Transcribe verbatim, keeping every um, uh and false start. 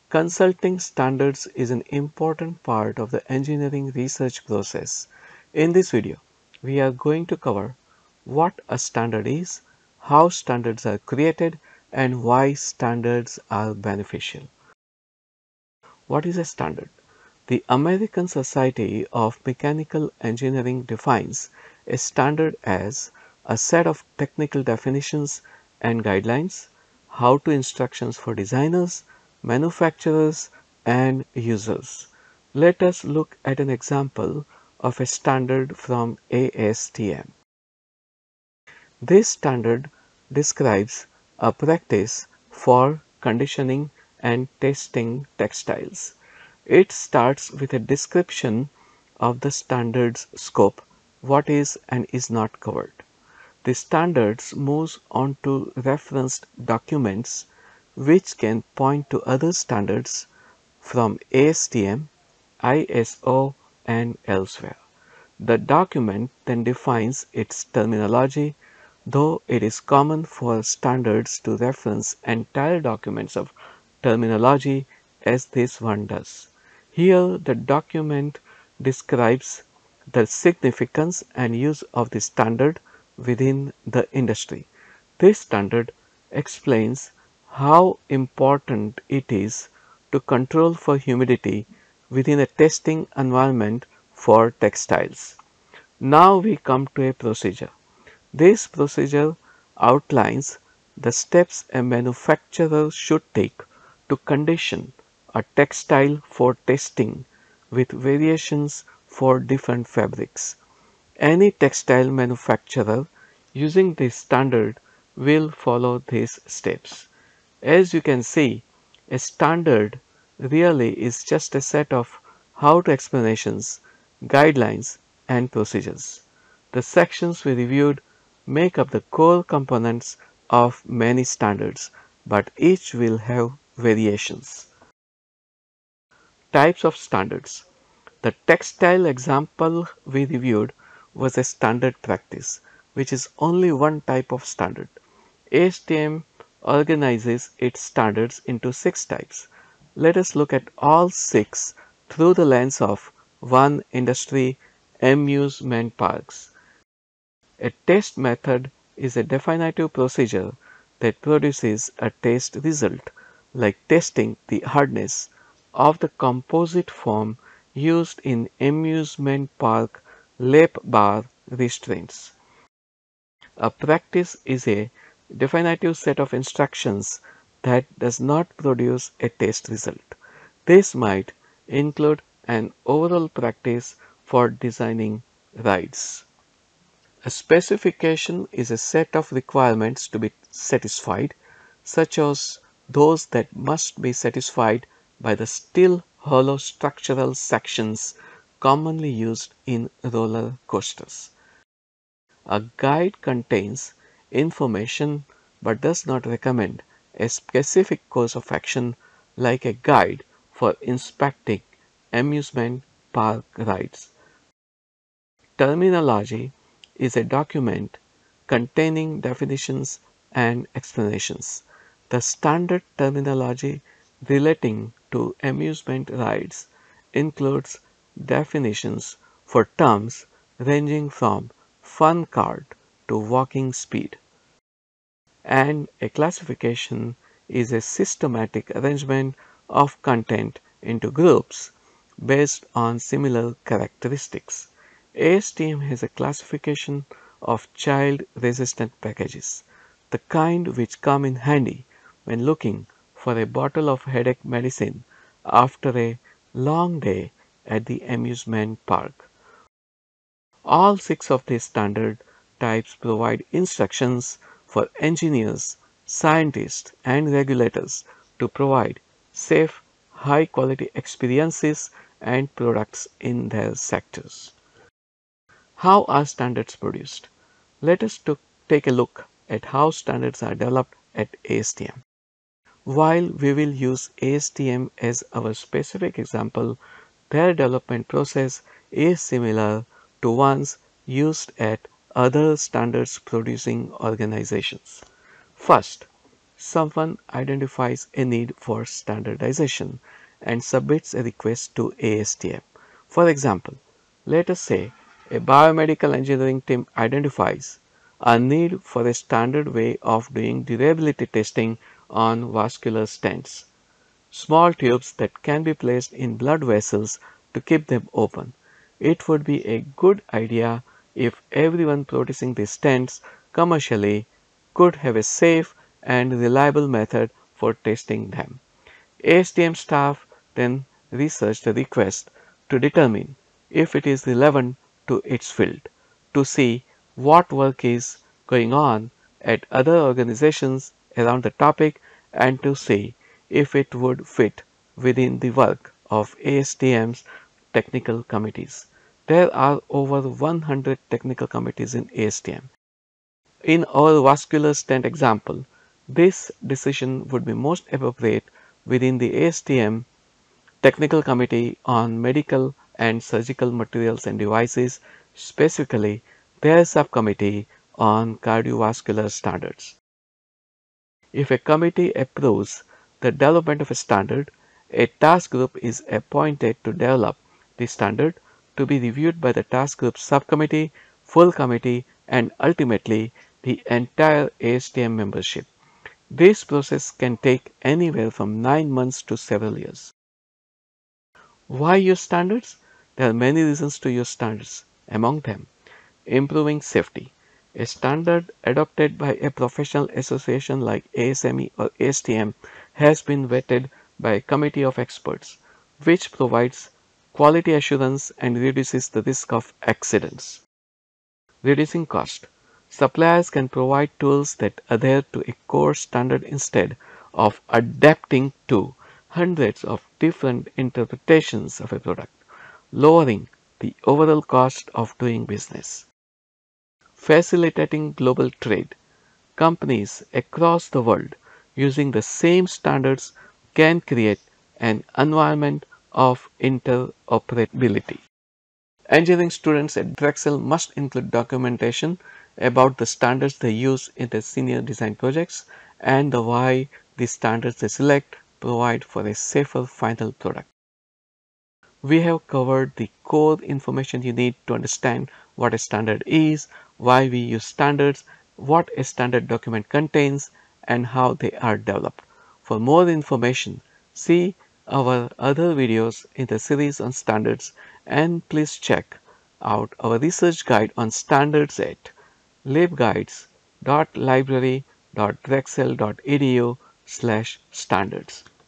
Consulting standards is an important part of the engineering research process. In this video, we are going to cover what a standard is, how standards are created, and why standards are beneficial. What is a standard? The American Society of Mechanical Engineering defines a standard as a set of technical definitions and guidelines, how-to instructions for designers, manufacturers, and users. Let us look at an example of a standard from A S T M. This standard describes a practice for conditioning and testing textiles. It starts with a description of the standard's scope, what is and is not covered. The standards moves on to referenced documents which can point to other standards from A S T M, I S O, and elsewhere. The document then defines its terminology, though it is common for standards to reference entire documents of terminology as this one does. Here the document describes the significance and use of the standard within the industry. This standard explains how important it is to control for humidity within a testing environment for textiles. Now we come to a procedure. This procedure outlines the steps a manufacturer should take to condition a textile for testing with variations for different fabrics. Any textile manufacturer using this standard will follow these steps. As you can see, a standard really is just a set of how-to explanations, guidelines, and procedures. The sections we reviewed make up the core components of many standards, but each will have variations. Types of standards. The textile example we reviewed was a standard practice, which is only one type of standard. A S T M organizes its standards into six types. Let us look at all six through the lens of one industry, amusement parks. A test method is a definitive procedure that produces a test result, like testing the hardness of the composite foam used in amusement park lap bar restraints. A practice is a definitive set of instructions that does not produce a test result. This might include an overall practice for designing rides. A specification is a set of requirements to be satisfied, such as those that must be satisfied by the still hollow structural sections commonly used in roller coasters. A guide contains information but does not recommend a specific course of action, like a guide for inspecting amusement park rides. Terminology is a document containing definitions and explanations. The standard terminology relating to amusement rides includes definitions for terms ranging from fun cart to walking speed. And a classification is a systematic arrangement of content into groups based on similar characteristics. A S T M has a classification of child-resistant packages, the kind which come in handy when looking for a bottle of headache medicine after a long day at the amusement park. All six of these standard types provide instructions for engineers, scientists, and regulators to provide safe, high-quality experiences and products in their sectors. How are standards produced? Let us take a look at how standards are developed at A S T M. While we will use A S T M as our specific example, their development process is similar to ones used at other standards producing organizations. First, someone identifies a need for standardization and submits a request to A S T M. For example, let us say a biomedical engineering team identifies a need for a standard way of doing durability testing on vascular stents, small tubes that can be placed in blood vessels to keep them open. It would be a good idea if everyone producing these stents commercially could have a safe and reliable method for testing them. A S T M staff then research the request to determine if it is relevant to its field, to see what work is going on at other organizations around the topic, and to see if it would fit within the work of A S T M's technical committees. There are over one hundred technical committees in A S T M. In our vascular stent example, this decision would be most appropriate within the A S T M Technical Committee on Medical and Surgical Materials and Devices, specifically their subcommittee on cardiovascular standards. If a committee approves the development of a standard, a task group is appointed to develop the standard, to be reviewed by the task group subcommittee, full committee, and ultimately the entire A S T M membership. This process can take anywhere from nine months to several years. Why use standards? There are many reasons to use standards. Among them, improving safety. A standard adopted by a professional association like A S M E or A S T M has been vetted by a committee of experts, which provides quality assurance and reduces the risk of accidents. Reducing cost. Suppliers can provide tools that adhere to a core standard instead of adapting to hundreds of different interpretations of a product, lowering the overall cost of doing business. Facilitating global trade. Companies across the world using the same standards can create an environment of interoperability. Engineering students at Drexel must include documentation about the standards they use in their senior design projects and the why the standards they select provide for a safer final product. We have covered the core information you need to understand what a standard is, why we use standards, what a standard document contains, and how they are developed. For more information, see our other videos in the series on standards, and please check out our research guide on standards at libguides dot library dot drexel dot edu slash standards.